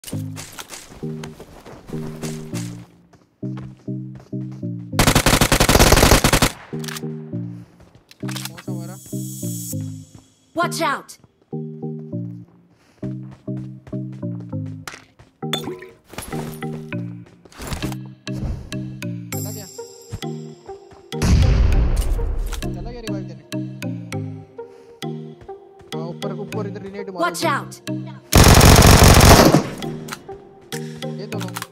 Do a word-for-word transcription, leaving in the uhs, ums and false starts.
Watch out! चला गया चला गया रिवाइव देने हाँ ऊपर ऊपर इधर रिनेट मारो Watch out! ये दोनों